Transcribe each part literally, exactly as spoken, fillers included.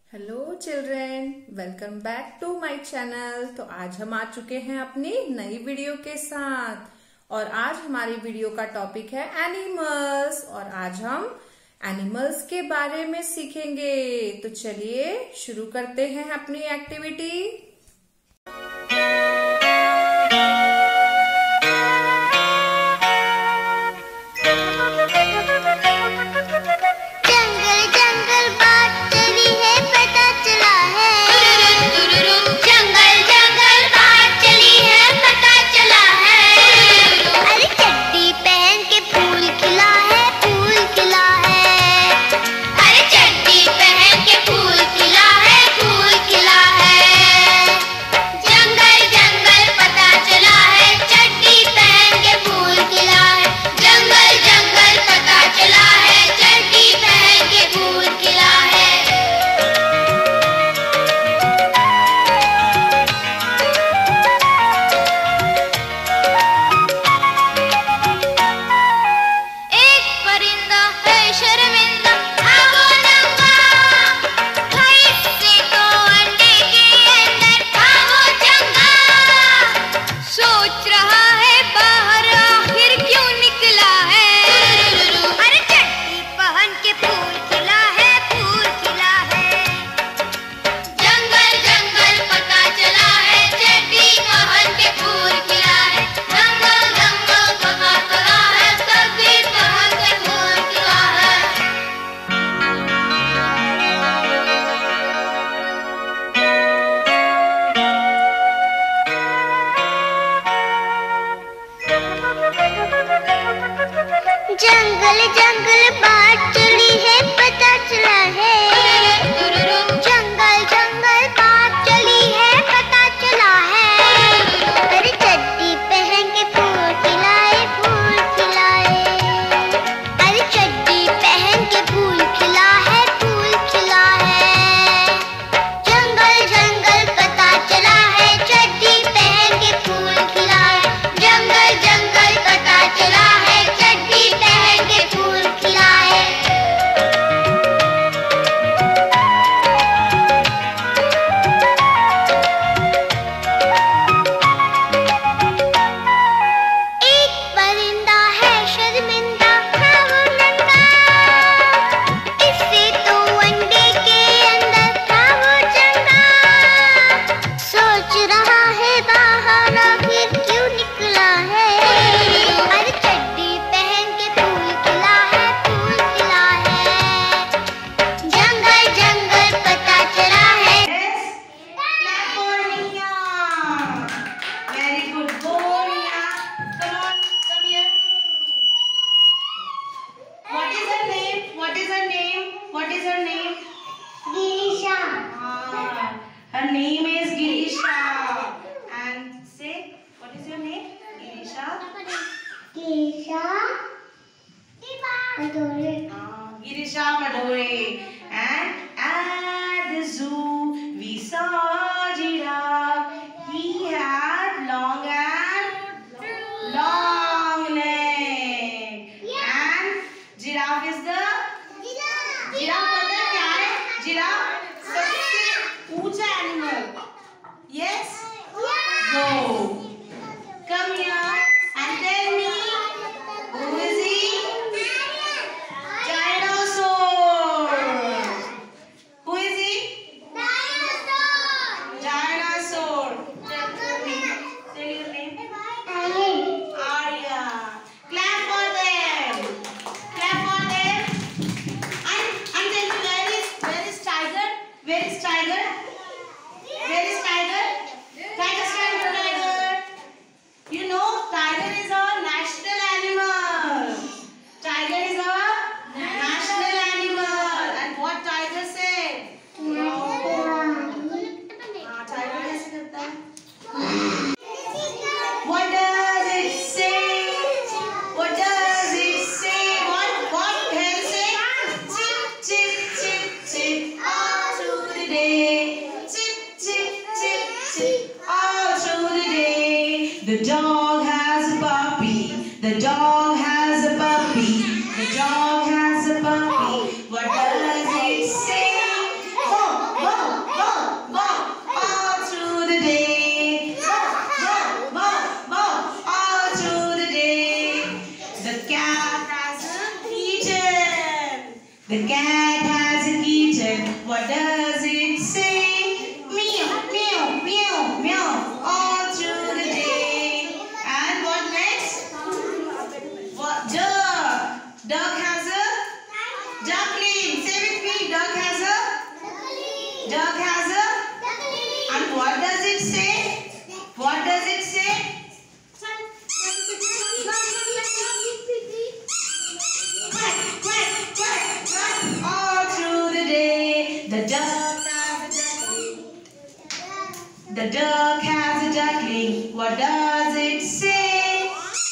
Hello children, welcome back to my channel. तो आज हम आ चुके हैं अपनी नई वीडियो के साथ और आज हमारी वीडियो का टॉपिक है एनिमल्स और आज हम एनिमल्स के बारे में सीखेंगे। तो चलिए शुरू करते हैं अपनी एक्टिविटी। जंगल जंगल बात चली है पता चला है। जंगल जंगल बात चली है पता चला है। अरे चड्डी पहन के फूल खिलाए फूल खिलाए। अरे चड्डी पहन के फूल खिला है फूल खिला है। जंगल जंगल पता चला है चड्डी पहन के फूल खिलाए। जंगल जंगल पता चला है चड्डी पहन के फूल खिलाए। एक परिंदा है शर्मिंदा हाँ वो नंगा। इससे तो अंडे के अंदर था वो चंगा। सोच रहा है बाहर आखिर क्यों निकला है। अरे चड्डी पहन के फूल खिला है फूल खिला है। जंगल जंगल पता चला है। Clap for Nia. Very good. Go Nia. Come on, come here. What is her name? What is her name? What is her name? Girisha Ah, her name is Girisha. And say, what is your name? Girisha. Girisha अडोरे Ah, Girisha Padore. And at the zoo we saw giraffe. He had long and long leg. And giraffe is the giraffe मतलब क्या है? giraffe सबसे ऊंचा animal. Yes? Go. Come here and tell me who is he? Dinosaur. Who is he? Dinosaur. Tell me. Tell your name. Arya. Clap for them. Clap for them. And and tell me where is where is tiger? Where is tiger? Where is tiger? Tiger stand for tiger. You know tiger is our national animal. Tiger is our national animal. And what tiger said? हाँ tiger कैसे करता है? What does it say? What does it say? What what does it say? Chip chip chip chip all through the day. Chip chip chip chip all through the day. The dog has a puppy. The dog has a puppy. The dog has a puppy. What does it say? Oh, The cat has a kitten. What does it say? Meow, meow, meow, meow. All through the day. And what next? What? Duck. Duck has a duckling. Say with me. Duck has a duck has a. And what does it say? What does it say? Quack, quack, quack, quack. All through the day, the duck has a duckling. The duck has a duckling. What does it say?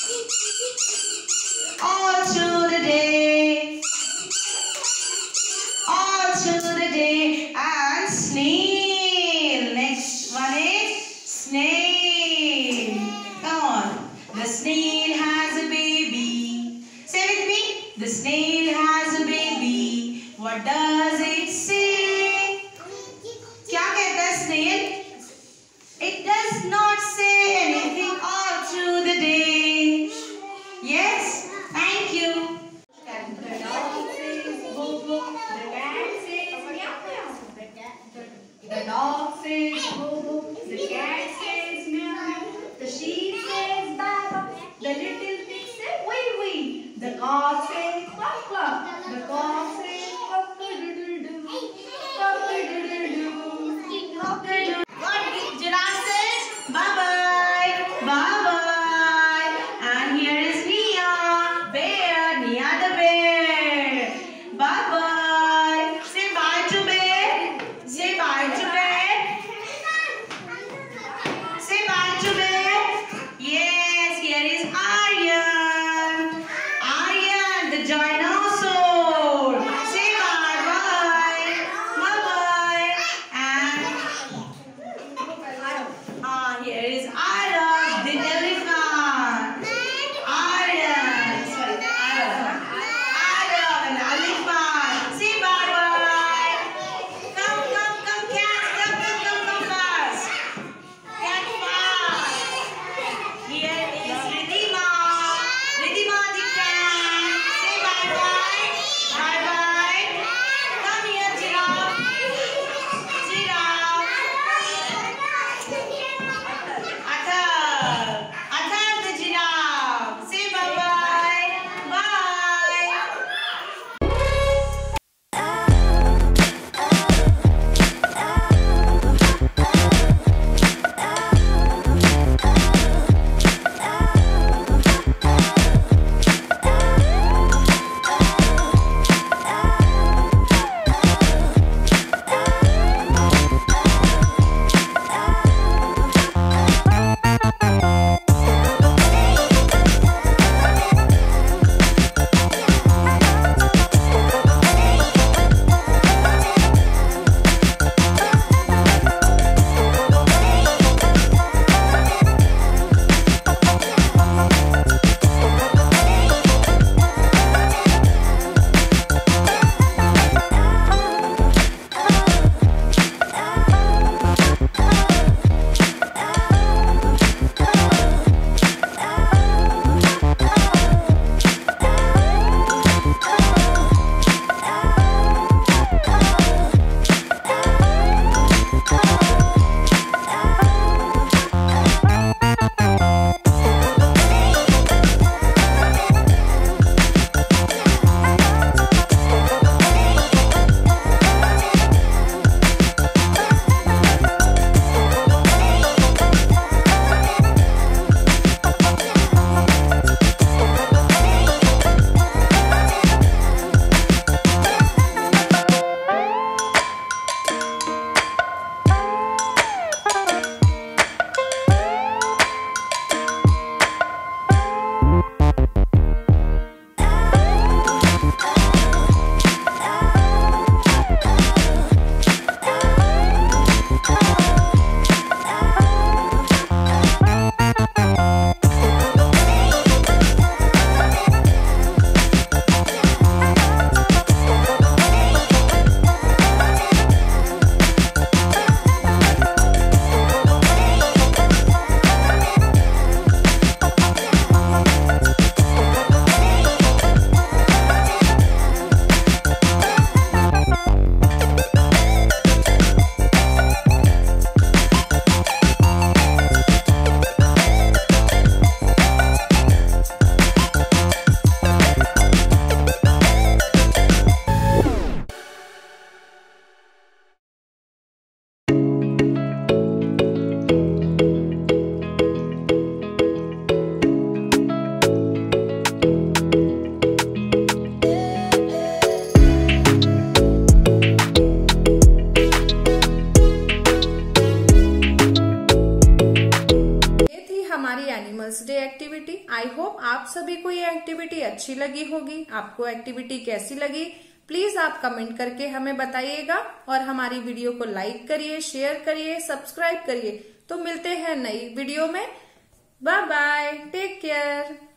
All through the day. All through the day. And snail. Next one is snail. Come on. The snail has a baby. Say with me. The snail has a baby. What does it say? क्या कहता है snail? It does not say anything all through the day. Yes? Thank you. The dog says bobo. The cat says meow meow. The dog says bobo. The cat says meow meow. The sheep says baba. The little pig says wee wee. The cock says cluck cluck. The cock says cock a doodle doo. Cock a doodle doo. Cock a doodle. What did giraffe says? Bye bye. Bye bye. And here is Nia. Bear. Nia the bear. Bye bye. Say bye to bear. Say bye to bear. Say bye to bear. Yes, here is Aryan. Aryan, the dinosaur. Say bye bye. Bye bye. And ah, here is Arab, the elephant. Aryan, sorry, Arab. Arab, an elephant. Say bye bye. Come, come, come, cat. Come, come, come, come fast. Cat fast. Here is Ridhima. Ridhima the cat. Say bye bye. Hope आप सभी को ये activity अच्छी लगी होगी। आपको activity कैसी लगी प्लीज आप कमेंट करके हमें बताइएगा और हमारी वीडियो को लाइक करिए, शेयर करिए, सब्सक्राइब करिए। तो मिलते हैं नई वीडियो में। Bye bye, take care.